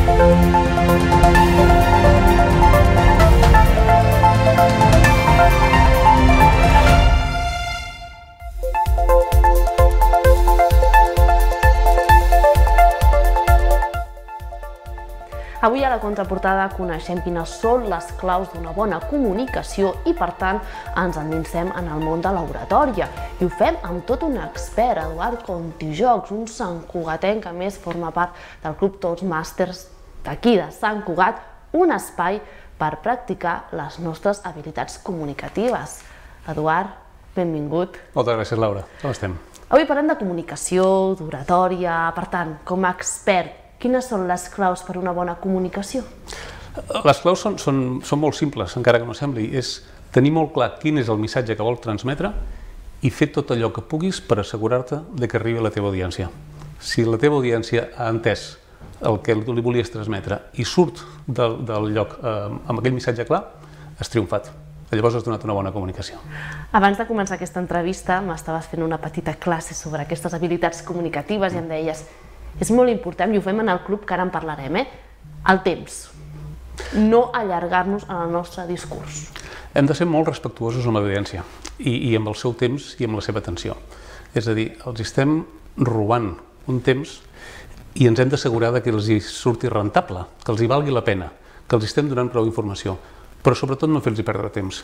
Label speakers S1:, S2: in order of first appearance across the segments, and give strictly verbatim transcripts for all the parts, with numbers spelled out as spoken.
S1: Avui a la contraportada coneixem quines són les claus d'una bona comunicació i, per tant, ens endinsem en el món de l'oratòria. I ho fem amb tot un expert, Eduard Contijocs, un santcugatenc que a més forma part del Club Toastmasters d'aquí de Sant Cugat, un espai per practicar les nostres habilitats comunicatives. Eduard, benvingut.
S2: Moltes gràcies, Laura. Com estem?
S1: Avui parlem de comunicació, d'oratòria. Per tant, com a expert, quines són les claus per una bona comunicació?
S2: Les claus són, són, són molt simples, encara que no sembli. És tenir molt clar quin és el missatge que vols transmetre i fer tot allò que puguis per assegurar-te que arribi a la teva audiència. Si la teva audiència ha entès el que li volies transmetre i surt del, del lloc eh, amb aquell missatge clar, has triomfat. Llavors has donat una bona comunicació.
S1: Abans de començar aquesta entrevista m'estaves fent una petita classe sobre aquestes habilitats comunicatives i em deies: és molt important, i ho fem en el club, que ara en parlarem, eh? El temps. No allargar-nos en el nostre discurs.
S2: Hem de ser molt respectuosos amb l'audiència i, i amb el seu temps i amb la seva atenció. És a dir, els estem robant un temps i ens hem d'assegurar que els hi surti rentable, que els hi valgui la pena, que els estem donant prou informació, però sobretot no fer-los perdre temps.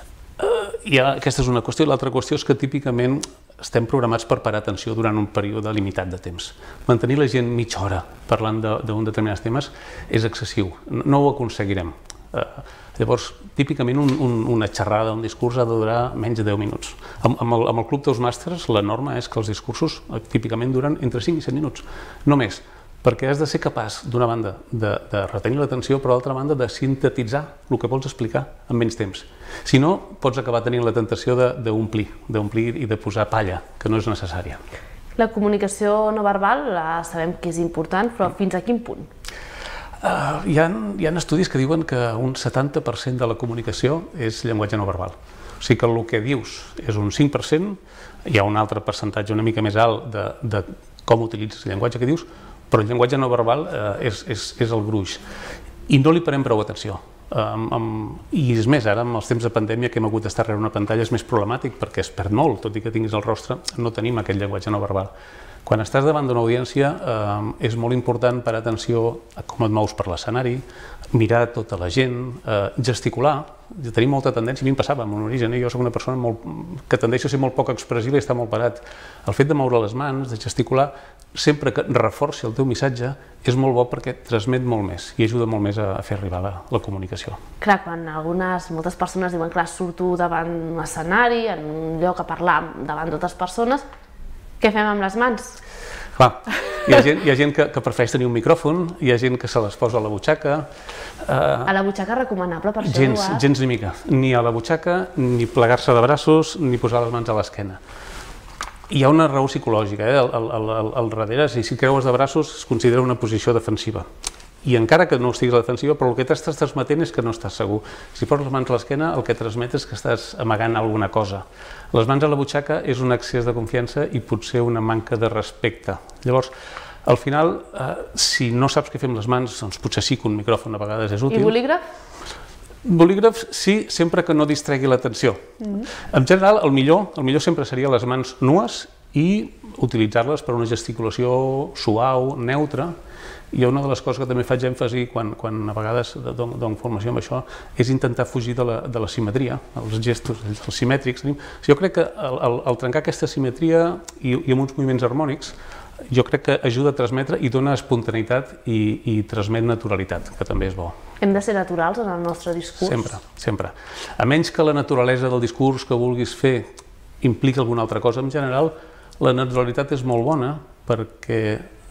S2: I aquesta és una qüestió. L'altra qüestió és que típicament estem programats per parar atenció durant un període limitat de temps. Mantenir la gent mitja hora parlant d'un determinats temes és excessiu. No ho aconseguirem. Llavors, típicament un, un, una xerrada, un discurs ha de durar menys de deu minuts. Amb, amb, el, amb el Club Toastmasters la norma és que els discursos típicament duren entre cinc i set minuts, no més. Perquè has de ser capaç, d'una banda, de, de retenir l'atenció, però d'altra banda, de sintetitzar el que vols explicar en menys temps. Si no, pots acabar tenint la tentació d'omplir, d'omplir i de posar palla, que no és necessària.
S1: La comunicació no verbal la sabem que és important, però fins a quin punt?
S2: Uh, hi, ha, hi ha estudis que diuen que un setanta per cent de la comunicació és llenguatge no verbal. O sigui que el que dius és un cinc per cent, hi ha un altre percentatge una mica més alt de, de com utilitzes el llenguatge que dius, però el llenguatge no verbal eh, és, és, és el gruix. I no li parem prou atenció. Um, um, I és més, ara amb els temps de pandèmia que hem hagut d'estar rere una pantalla és més problemàtic perquè es perd molt, tot i que tinguis el rostre, no tenim aquest llenguatge no verbal. Quan estàs davant d'una audiència eh, és molt important parar atenció a com et mous per l'escenari, mirar tota la gent, eh, gesticular. Tenim molta tendència, a mi em passava amb un origen, eh? Jo soc una persona molt, que tendeixo a ser molt poc expressiva i estar molt parat. El fet de moure les mans, de gesticular, sempre que reforci el teu missatge, és molt bo perquè transmet molt més i ajuda molt més a fer arribar la, la comunicació.
S1: Clar, quan algunes, moltes persones diuen, clar, surto davant un escenari, en un lloc a parlar davant d'altres persones, què fem amb les mans?
S2: Clar, hi ha gent, hi ha gent que, que prefereix tenir un micròfon, hi ha gent que se les posa a la butxaca.
S1: Eh, a la butxaca recomanable per això,
S2: gens,
S1: Eduard?
S2: Gens ni mica, ni a la butxaca, ni plegar-se de braços, ni posar les mans a l'esquena. Hi ha una raó psicològica, eh? al, al, al, al darrere, si, si creues de braços es considera una posició defensiva. I encara que no estiguis a la defensiva, però el que t'estàs transmetent és que no estàs segur. Si poses les mans a l'esquena, el que transmet és que estàs amagant alguna cosa. Les mans a la butxaca és un excés de confiança i potser una manca de respecte. Llavors, al final, eh, si no saps què fer amb les mans, doncs potser sí que un micròfon a vegades és útil.
S1: I bolígraf?
S2: Bolígrafs sí, sempre que no distregui l'atenció. Mm. En general, el millor, el millor sempre seria les mans nues i utilitzar-les per una gesticulació suau, neutra. I una de les coses que també faig èmfasi quan, quan a vegades dono formació amb això és intentar fugir de la, de la simetria, els gestos els simètrics. Jo crec que el, el, el trencar aquesta simetria i, i amb uns moviments harmònics jo crec que ajuda a transmetre i dona espontaneïtat i, i transmet naturalitat, que també és bo.
S1: Hem de ser naturals en el nostre discurs?
S2: Sempre, sempre. A menys que la naturalesa del discurs que vulguis fer impliqui alguna altra cosa, en general la naturalitat és molt bona perquè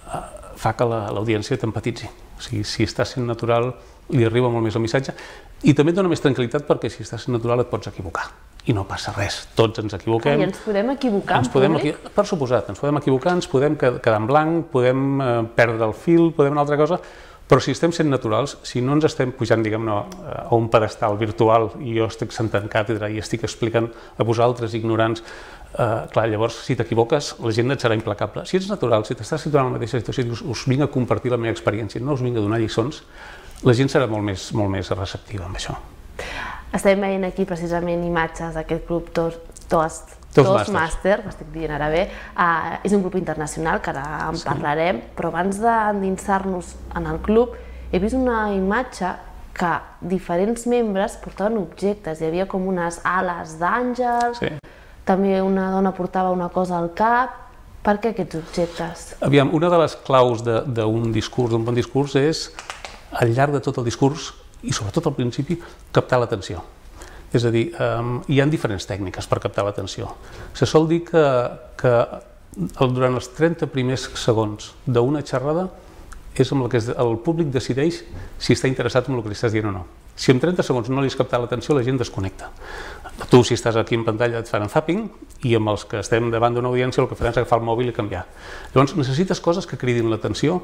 S2: fa que l'audiència t'empatitzi. O sigui, si estàs sent natural, li arriba molt més el missatge i també et dona més tranquil·litat perquè si estàs sent natural et pots equivocar. I no passa res, tots ens equivoquem.
S1: I ens podem equivocar
S2: en públic? Per suposat, ens podem equivocar, ens podem quedar en blanc, podem perdre el fil, podem una altra cosa, però si estem sent naturals, si no ens estem pujant, diguem-ne, a un pedestal virtual i jo estic sentat en càtedra i estic explicant a vosaltres, ignorants, Clar, llavors, si t'equivoques, la gent et serà implacable. Si ets natural, si t'estàs situant en la mateixa situació i dius, us vinc a compartir la meva experiència, no us vinc a donar lliçons, la gent serà molt més, molt més receptiva amb això.
S1: Estem veient aquí precisament imatges d'aquest club Toastmasters, que estic dient ara bé. És un grup internacional, que ara en parlarem, però abans d'endinsar-nos en el club he vist una imatge que diferents membres portaven objectes. Hi havia com unes ales d'àngels, també una dona portava una cosa al cap. Per què aquests objectes?
S2: Aviam, una de les claus d'un discurs, d'un bon discurs, és al llarg de tot el discurs, i sobretot al principi, captar l'atenció. És a dir, hi ha diferents tècniques per captar l'atenció. Se sol dir que durant els trenta primers segons d'una xerrada és amb el que el públic decideix si està interessat en el que li estàs dient o no. Si en trenta segons no li has captat l'atenció, la gent desconnecta. Tu, si estàs aquí en pantalla, et faran zapping, i amb els que estem davant d'una audiència el que farem és agafar el mòbil i canviar. Llavors, necessites coses que cridin l'atenció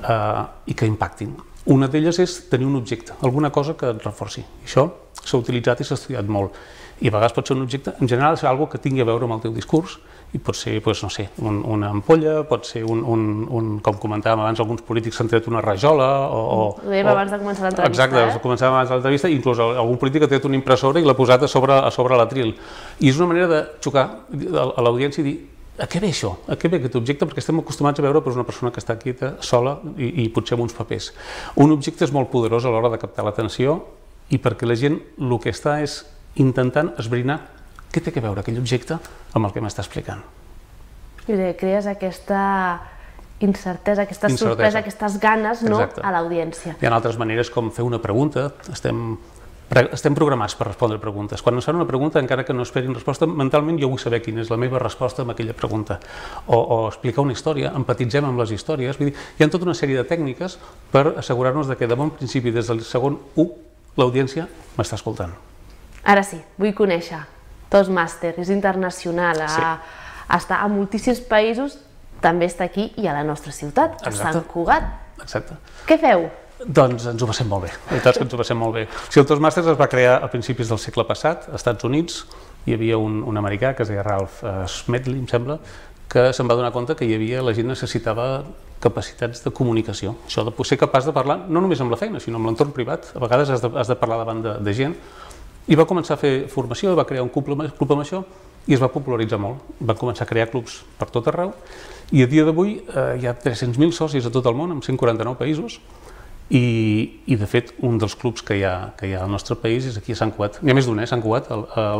S2: i que impactin. Una d'elles és tenir un objecte, alguna cosa que et reforci. Això s'ha utilitzat i s'ha estudiat molt. I a vegades pot ser un objecte, en general és una cosa que tingui a veure amb el teu discurs, i pot ser, no sé, una ampolla, pot ser, com comentàvem abans, alguns polítics s'han tret una rajola, o...
S1: Ho dèiem abans de començar l'entrevista.
S2: Exacte, començàvem abans de l'entrevista, i inclús algun polític ha tret una impressora i l'ha posat a sobre l'atril. I és una manera de xocar a l'audiència i dir, a què ve això? A què ve aquest objecte? Perquè estem acostumats a veure una persona que està quieta, sola, i potser amb uns papers. Un objecte és molt poderós a l'hora de captar l'atenció, i perquè la gent el que està és intentant esbrinar què té a veure aquell objecte amb el que m'està explicant.
S1: I crees aquesta incertesa, aquesta sorpresa, aquestes ganes a l'audiència.
S2: Hi ha altres maneres com fer una pregunta. Estem programats per respondre preguntes. Quan ens fan una pregunta, encara que no esperin resposta, mentalment jo vull saber quina és la meva resposta a aquella pregunta. O explicar una història, empatitzem amb les històries. Hi ha tota una sèrie de tècniques per assegurar-nos que de bon principi, des del segon u, l'audiència m'està escoltant.
S1: Ara sí, vull conèixer Toastmasters, és internacional, està a moltíssims països, també està aquí i a la nostra ciutat, a Sant Cugat.
S2: Exacte.
S1: Què feu?
S2: Doncs ens ho passem molt bé, la veritat és que ens ho passem molt bé. El Toastmasters es va crear a principis del segle passat, als Estats Units. Hi havia un americà que es deia Ralph Smedley, em sembla, que se'n va donar compte que hi havia, la gent necessitava capacitats de comunicació. Això de ser capaç de parlar, no només amb la feina, sinó amb l'entorn privat. A vegades has de parlar davant de gent. I va començar a fer formació, va crear un club amb això i es va popularitzar molt. Va començar a crear clubs per tot arreu i a dia d'avui hi ha tres-cents mil socis a tot el món, en cent quaranta-nou països, i de fet un dels clubs que hi ha al nostre país és aquí a Sant Cugat. N'hi ha més d'un, eh, Sant Cugat.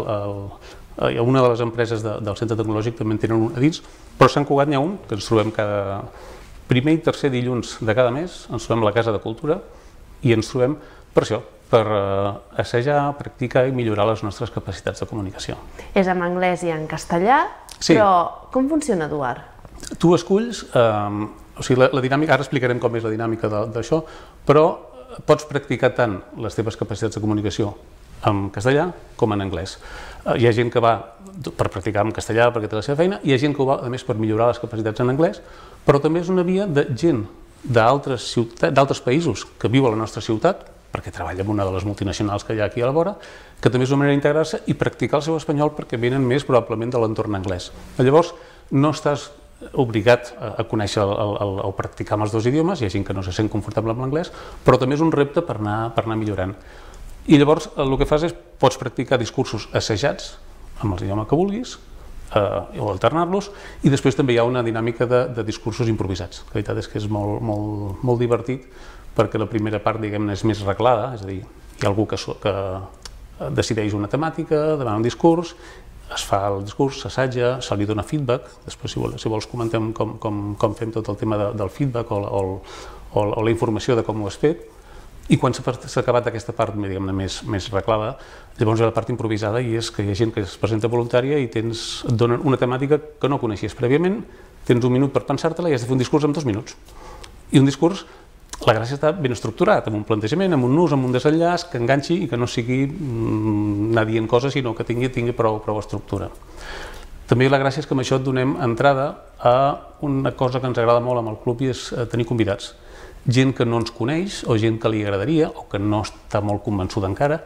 S2: Una de les empreses del centre tecnològic també en tenen un a dins, però a Sant Cugat n'hi ha un que ens trobem cada primer i tercer dilluns de cada mes, ens trobem a la Casa de Cultura i ens trobem per això, per assajar, practicar i millorar les nostres capacitats de comunicació.
S1: És en anglès i en castellà, però com funciona, Eduard?
S2: Tu esculls, o sigui, la dinàmica, ara explicarem com és la dinàmica d'això, però pots practicar tant les teves capacitats de comunicació en castellà com en anglès. Hi ha gent que va per practicar en castellà perquè té la seva feina, hi ha gent que ho va, a més, per millorar les capacitats en anglès, però també és una via de gent d'altres països que viu a la nostra ciutat, perquè treballa en una de les multinacionals que hi ha aquí a la vora, que també és una manera d'integrar-se i practicar el seu espanyol perquè venen més probablement de l'entorn anglès. Llavors, no estàs obligat a conèixer o practicar amb els dos idiomes, hi ha gent que no se sent confortable amb l'anglès, però també és un repte per anar millorant. I llavors el que fas és, pots practicar discursos assajats amb l'idioma que vulguis, o alternar-los, i després també hi ha una dinàmica de discursos improvisats. La veritat és que és molt divertit, perquè la primera part, diguem-ne, és més reglada, és a dir, hi ha algú que decideix una temàtica, demana un discurs, es fa el discurs, s'assaja, se li dona feedback, després si vols comentem com fem tot el tema del feedback o la informació de com ho has fet, i quan s'ha acabat aquesta part, diguem-ne, més reglada, llavors hi ha la part improvisada i és que hi ha gent que es presenta voluntària i et donen una temàtica que no coneixies prèviament, tens un minut per pensar-te-la i has de fer un discurs en dos minuts. I un discurs, la gràcia està ben estructurat, amb un plantejament, amb un nus, amb un desenllaç, que enganxi i que no sigui anar dient coses, sinó que tingui prou estructura. També la gràcia és que amb això et donem entrada a una cosa que ens agrada molt amb el club i és tenir convidats. Gent que no ens coneix o gent que li agradaria o que no està molt convençuda encara,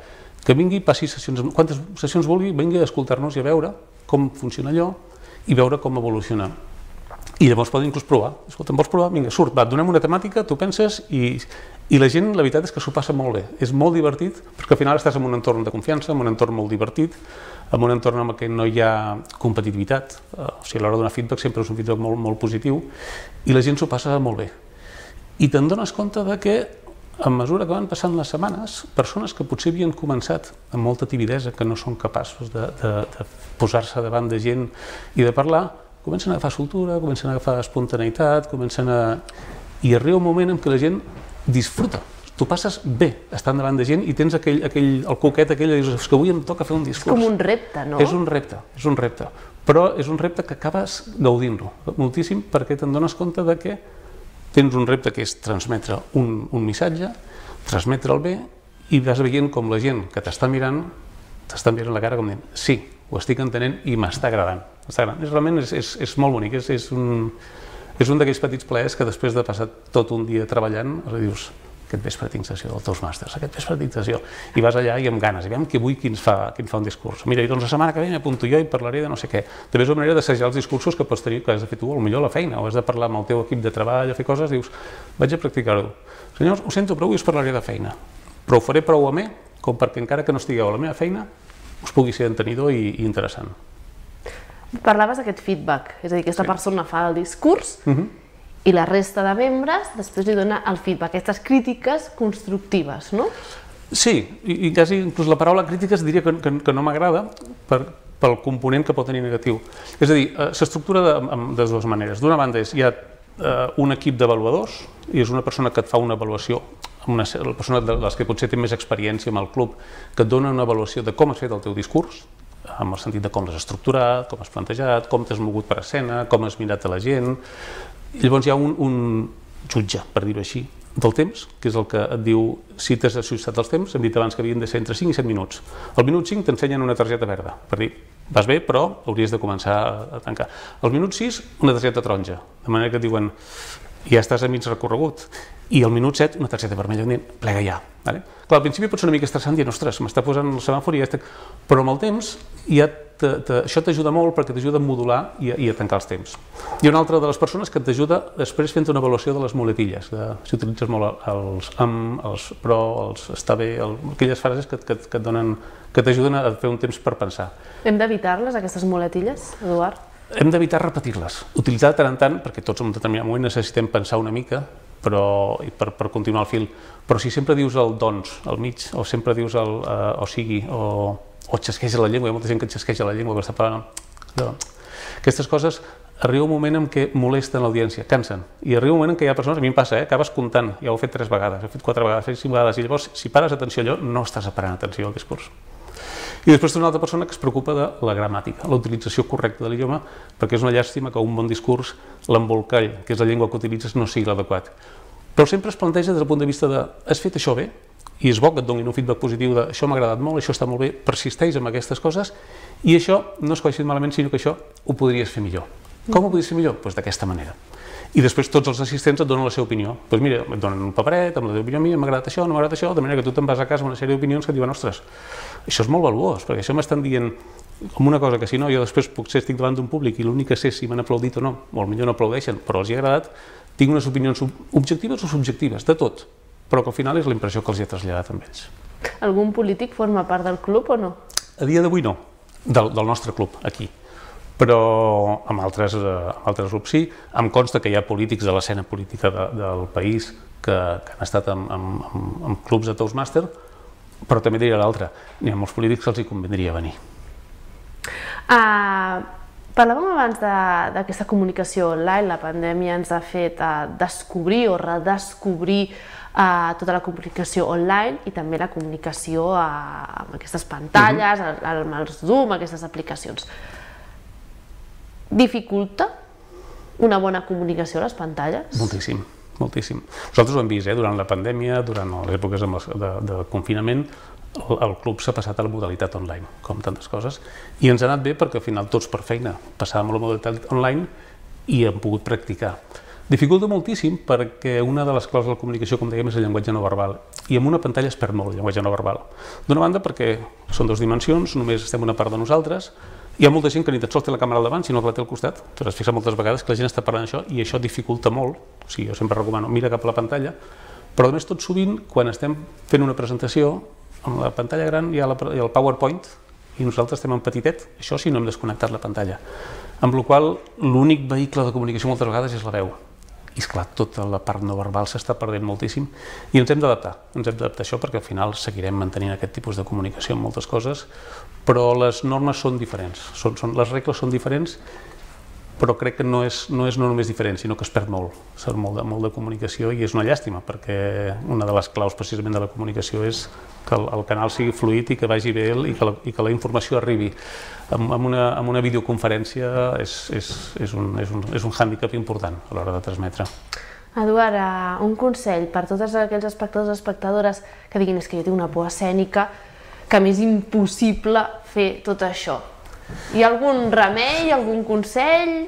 S2: que vingui, passi sessions, quantes sessions vulgui, vingui a escoltar-nos i a veure com funciona allò i veure com evoluciona. I llavors poden inclús provar. Escolta, em vols provar? Vinga, surt, va, donem una temàtica, tu penses, i, i la gent, la veritat és que s'ho passa molt bé. És molt divertit, perquè al final estàs en un entorn de confiança, en un entorn molt divertit, en un entorn en què no hi ha competitivitat. O sigui, a l'hora de donar feedback sempre és un feedback molt, molt positiu, i la gent s'ho passa molt bé. I te'n dones compte de que, a mesura que van passant les setmanes, persones que potser havien començat amb molta timidesa, que no són capaços de, de, de posar-se davant de gent i de parlar, comencen a agafar soltura, comencen a agafar espontaneïtat, comencen a... I arriba un moment en què la gent disfruta. Tu passes bé estant davant de gent i tens aquell, aquell, el coquet aquell, i dius que avui em toca fer un discurs.
S1: És com un repte, no?
S2: És un repte, és un repte. Però és un repte que acabes gaudint-lo moltíssim, perquè te'n dones compte de que tens un repte que és transmetre un, un missatge, transmetre'l bé, i vas veient com la gent que t'està mirant, t'està mirant la cara com dient, sí, ho estic entenent i m'està agradant. És, realment és, és, és molt bonic, és, és un, és un d'aquells petits plaers que després de passar tot un dia treballant, dius, aquest vespre tinc sessió del Toastmasters, aquest vespre tinc sessió, i vas allà i amb ganes, i veiem qui avui qui ens fa, qui ens fa un discurs. Mira, i doncs la setmana que ve m'apunto jo i parlaré de no sé què. També és una manera d'assajar els discursos que pots tenir, que has de fer tu, potser a la feina, o has de parlar amb el teu equip de treball, o fer coses, dius, vaig a practicar-ho. Senyors, ho sento, però avui us parlaré de feina, però ho faré prou amè, com perquè encara que no estigueu a la meva feina, us pugui ser entenidor i, i interessant.
S1: Parlaves d'aquest feedback, és a dir, aquesta persona fa el discurs, i la resta de membres després li dona el feedback, aquestes crítiques constructives, no?
S2: Sí, i, i quasi inclús la paraula crítiques diria que, que, que no m'agrada per, pel component que pot tenir negatiu. És a dir, s'estructura de, de dues maneres. D'una banda, és, hi ha eh, un equip d'avaluadors i és una persona que et fa una avaluació, una, la persona de les que potser té més experiència amb el club, que et dona una avaluació de com has fet el teu discurs, amb el sentit de com l'has estructurat, com has plantejat, com t'has mogut per escena, com has mirat a la gent. I llavors hi ha un, un jutge, per dir-ho així, del temps, que és el que et diu si t'has ajustat els temps. Hem dit abans que havien de ser entre cinc i set minuts. Al minut cinc t'ensenyen una targeta verda, per dir, vas bé, però hauries de començar a tancar. Al minut sis, una targeta taronja, de manera que et diuen, ja estàs a mig recorregut. I al minut set, una targeta vermella, dient, plega ja. Vale? Clar, al principi pot ser una mica estressant, dient, ostres, m'està posant el semàfor i ja estic... Però amb el temps, ja te, te, això t'ajuda molt perquè t'ajuda a modular i a, i a tancar els temps. Hi ha una altra de les persones que t'ajuda després fent una avaluació de les muletilles, de, si utilitzes molt els am, els però, els està bé, el, aquelles frases que, que, que et donen, que t'ajuden a fer un temps per pensar.
S1: Hem d'evitar-les, aquestes muletilles, Eduard?
S2: Hem d'evitar repetir-les, utilitzar de tant en tant, perquè tots en un determinat moment necessitem pensar una mica, però, per, per continuar el fil. Però si sempre dius el doncs al mig, o sempre dius el uh, o sigui, o, o xasqueja la llengua, hi ha molta gent que xasqueja la llengua que està parlant. No. Aquestes coses arriba un moment en què molesten l'audiència, cansen. I arriba un moment en què hi ha persones, a mi em passa, eh, acabes comptant, ja ho he fet tres vegades, he fet quatre vegades, he fet cinc vegades, i llavors si pares atenció a allò, no estàs parant atenció al discurs. I després té una altra persona que es preocupa de la gramàtica, la utilització correcta de l'idioma, perquè és una llàstima que un bon discurs, l'embolcall, que és la llengua que utilitzes, no sigui l'adequat. Però sempre es planteja des del punt de vista de has fet això bé, i és bo que et donin un feedback positiu de això m'ha agradat molt, això està molt bé, persisteix amb aquestes coses, i això no és que ho hagis malament, sinó que això ho podries fer millor. Com ho podries fer millor? Doncs d'aquesta manera. I després tots els assistents et donen la seva opinió. Doncs mira, et donen un paperet amb la teva opinió, a mi m'ha agradat això, no m'ha agradat això, de manera que tu te'n vas a casa amb una sèrie d'opinions que et diuen, ostres, això és molt valuós, perquè això m'estan dient com una cosa que si no, jo després potser estic davant d'un públic i l'únic que sé si m'han aplaudit o no, o potser no aplaudeixen, però els hi ha agradat, tinc unes opinions objectives o subjectives, de tot, però que al final és la impressió que els hi ha traslladat amb ells.
S1: Algun polític forma part del club o no?
S2: A dia d'avui no, del, del nostre club, aquí. Però amb altres, amb altres grups sí. Em consta que hi ha polítics de l'escena política de, del país que, que han estat en, en, en, en clubs de Toastmaster, però també diria l'altre, n'hi ha molts polítics que els hi convindria venir.
S1: Uh, parlàvem abans d'aquesta comunicació online, la pandèmia ens ha fet uh, descobrir o redescobrir uh, tota la comunicació online i també la comunicació uh, amb aquestes pantalles, uh-huh. amb el Zoom, aquestes aplicacions. Dificulta una bona comunicació a les pantalles?
S2: Moltíssim, moltíssim. Nosaltres ho hem vist, eh? Durant la pandèmia, durant les èpoques de, de confinament, el, el club s'ha passat a la modalitat online, com tantes coses, i ens ha anat bé perquè al final tots per feina passàvem a la modalitat online i hem pogut practicar. Dificulta moltíssim perquè una de les claus de la comunicació, com dèiem, és el llenguatge no verbal. I amb una pantalla es perd molt el llenguatge no verbal. D'una banda perquè són dues dimensions, només estem una part de nosaltres, hi ha molta gent que ni tan sols té la càmera al davant, sinó que la té al costat. Tu has fixat moltes vegades que la gent està parlant això i això dificulta molt. O sigui, jo sempre recomano, mira cap a la pantalla, però a més tot sovint, quan estem fent una presentació, amb la pantalla gran hi ha, la, hi ha el PowerPoint i nosaltres estem en petitet, això sí no hem desconnectat la pantalla. Amb la qual cosa, l'únic vehicle de comunicació moltes vegades és la veu. I esclar, tota la part no verbal s'està perdent moltíssim i ens hem d'adaptar, ens hem d'adaptar a això perquè al final seguirem mantenint aquest tipus de comunicació en moltes coses, però les normes són diferents, són, són, les regles són diferents, però crec que no és, no és no només diferent, sinó que es perd molt, es perd molt de, molt de comunicació i és una llàstima, perquè una de les claus precisament de la comunicació és que el, el canal sigui fluid i que vagi bé i que la, i que la informació arribi. Amb, amb, una, amb una videoconferència és, és, és, un, és, un, és un hàndicap important a l'hora de transmetre.
S1: Eduard, un consell per tots aquells espectadors i espectadores que diguin és que jo tinc una por escènica, que m'és impossible fer tot això. Hi ha algun remei, algun consell?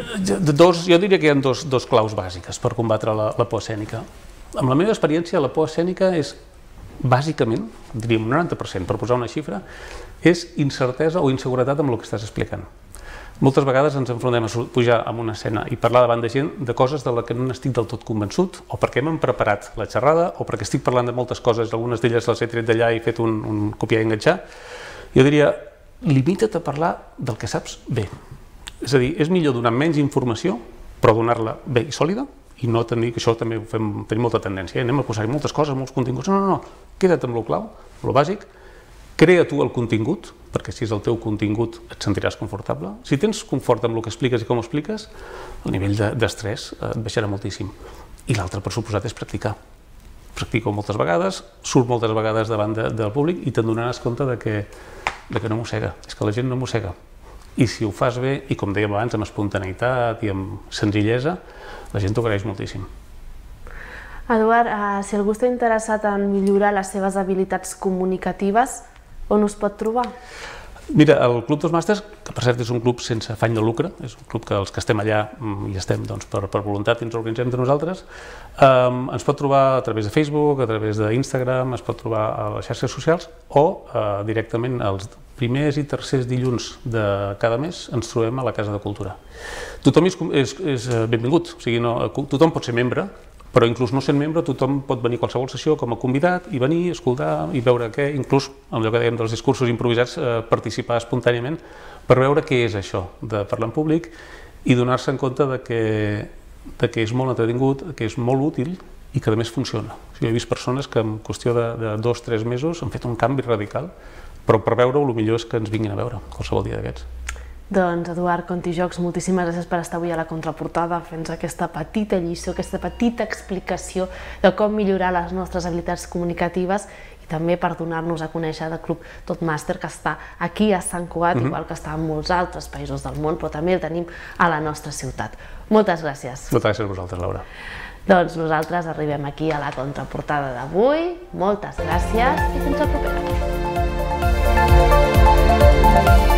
S2: Dos, jo diria que hi ha dos, dos claus bàsiques per combatre la, la por escènica. Amb la meva experiència, la por escènica és, bàsicament, diríem un noranta per cent, per posar una xifra, és incertesa o inseguretat amb el que estàs explicant. Moltes vegades ens enfrontem a pujar en una escena i parlar davant de gent de coses de les que no n'estic del tot convençut, o perquè m'hem preparat la xerrada, o perquè estic parlant de moltes coses, algunes d'elles les he tret d'allà i he fet un, un copiar i enganxar. Jo diria, limita't a parlar del que saps bé. És a dir, és millor donar menys informació, però donar-la bé i sòlida, i no tenir, que això també ho fem, tenim molta tendència, eh? anem a posar-hi moltes coses, molts continguts. No, no, no, queda't amb lo clau, lo bàsic, crea tu el contingut, perquè si és el teu contingut et sentiràs confortable. Si tens confort amb el que expliques i com ho expliques, el nivell d'estrès et baixarà moltíssim. I l'altre, per suposat, és practicar. Practico moltes vegades, surt moltes vegades davant de, del públic i te'n donaràs compte de que, de que no mossega, és que la gent no mossega. I si ho fas bé, i com dèiem abans, amb espontaneïtat i amb senzillesa, la gent t'ho agraeix moltíssim.
S1: Eduard, eh, si algú està interessat en millorar les seves habilitats comunicatives, on us pot trobar?
S2: Mira, el Club dels Màsters, que per cert és un club sense afany de lucre, és un club que els que estem allà hi estem doncs, per, per voluntat i ens organitzem de nosaltres, eh, ens pot trobar a través de Facebook, a través d'Instagram, es pot trobar a les xarxes socials o eh, directament els primers i tercers dilluns de cada mes ens trobem a la Casa de Cultura. Tothom és, és, és benvingut, o sigui, no, tothom pot ser membre, però inclús no sent membre tothom pot venir a qualsevol sessió com a convidat i venir, escoltar i veure què, inclús amb allò que dèiem dels discursos improvisats, eh, participar espontàniament per veure què és això de parlar en públic i donar-se en compte de que, de que és molt entretingut, que és molt útil i que a més funciona. O sigui, he vist persones que en qüestió de, de dos o tres mesos han fet un canvi radical, però per veure-ho el millor és que ens vinguin a veure qualsevol dia d'aquests.
S1: Doncs, Eduard Contijocs, moltíssimes gràcies per estar avui a la contraportada fent aquesta petita lliçó, aquesta petita explicació de com millorar les nostres habilitats comunicatives i també per donar-nos a conèixer del Club Tot Màster, que està aquí a Sant Cugat, mm-hmm. igual que està en molts altres països del món, però també el tenim a la nostra ciutat. Moltes gràcies.
S2: Moltes gràcies a vosaltres, Laura.
S1: Doncs nosaltres arribem aquí a la contraportada d'avui. Moltes gràcies i fins la propera.